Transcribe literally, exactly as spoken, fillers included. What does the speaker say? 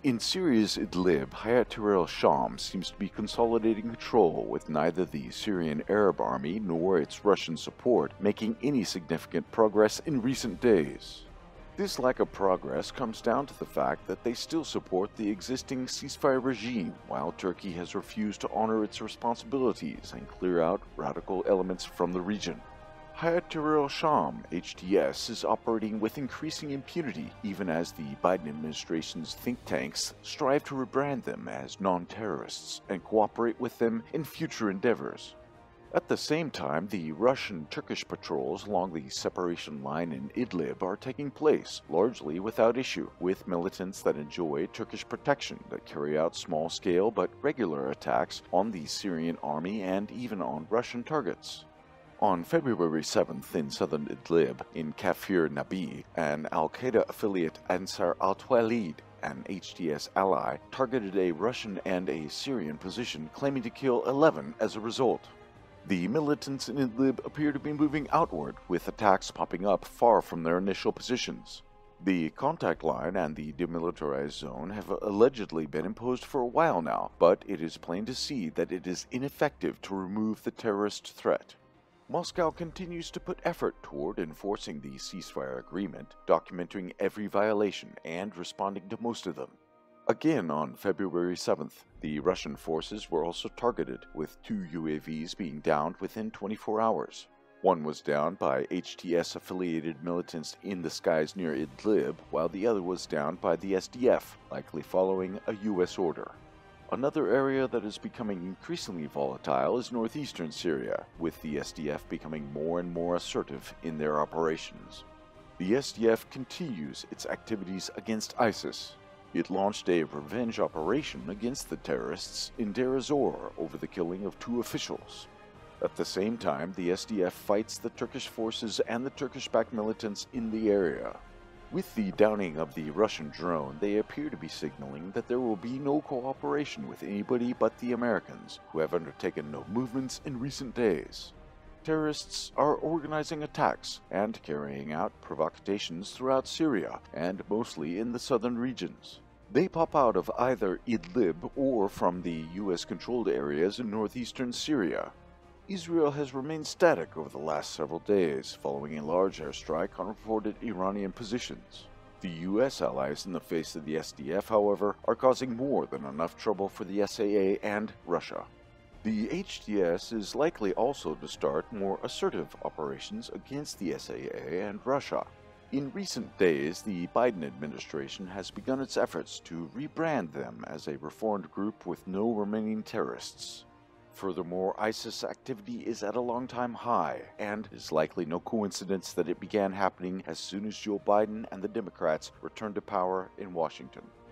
In Syria's Idlib, Hayat Tahrir al-Sham seems to be consolidating control, with neither the Syrian Arab Army nor its Russian support making any significant progress in recent days. This lack of progress comes down to the fact that they still support the existing ceasefire regime, while Turkey has refused to honor its responsibilities and clear out radical elements from the region. Hayat Tahrir al-Sham, H T S, is operating with increasing impunity, even as the Biden administration's think tanks strive to rebrand them as non-terrorists and cooperate with them in future endeavors. At the same time, the Russian-Turkish patrols along the separation line in Idlib are taking place, largely without issue, with militants that enjoy Turkish protection that carry out small-scale but regular attacks on the Syrian army and even on Russian targets. On February seventh in southern Idlib, in Kafir Nabi, an al-Qaeda affiliate Ansar al-Tawalid, an H T S ally, targeted a Russian and a Syrian position, claiming to kill eleven as a result. The militants in Idlib appear to be moving outward, with attacks popping up far from their initial positions. The contact line and the demilitarized zone have allegedly been imposed for a while now, but it is plain to see that it is ineffective to remove the terrorist threat. Moscow continues to put effort toward enforcing the ceasefire agreement, documenting every violation and responding to most of them. Again, on February seventh, the Russian forces were also targeted, with two U A Vs being downed within twenty-four hours. One was downed by H T S-affiliated militants in the skies near Idlib, while the other was downed by the S D F, likely following a U S order. Another area that is becoming increasingly volatile is northeastern Syria, with the S D F becoming more and more assertive in their operations. The S D F continues its activities against ISIS. It launched a revenge operation against the terrorists in Deir ez-Zor over the killing of two officials. At the same time, the S D F fights the Turkish forces and the Turkish-backed militants in the area. With the downing of the Russian drone, they appear to be signaling that there will be no cooperation with anybody but the Americans, who have undertaken no movements in recent days. Terrorists are organizing attacks and carrying out provocations throughout Syria, and mostly in the southern regions. They pop out of either Idlib or from the U S-controlled areas in northeastern Syria. Israel has remained static over the last several days, following a large airstrike on reported Iranian positions. The U S allies in the face of the S D F, however, are causing more than enough trouble for the S A A and Russia. The H T S is likely also to start more assertive operations against the S A A and Russia. In recent days, the Biden administration has begun its efforts to rebrand them as a reformed group with no remaining terrorists. Furthermore, ISIS activity is at a long-time high, and it is likely no coincidence that it began happening as soon as Joe Biden and the Democrats returned to power in Washington.